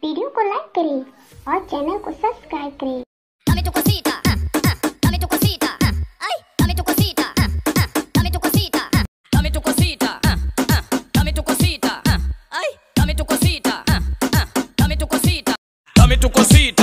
वीडियो को लाइक करें और चैनल को सब्सक्राइब करें। Dame tu cosita, dame tu cosita, ay, dame tu cosita, dame tu cosita, dame tu cosita, dame tu cosita, ay, dame tu cosita, dame tu cosita, dame tu cosita.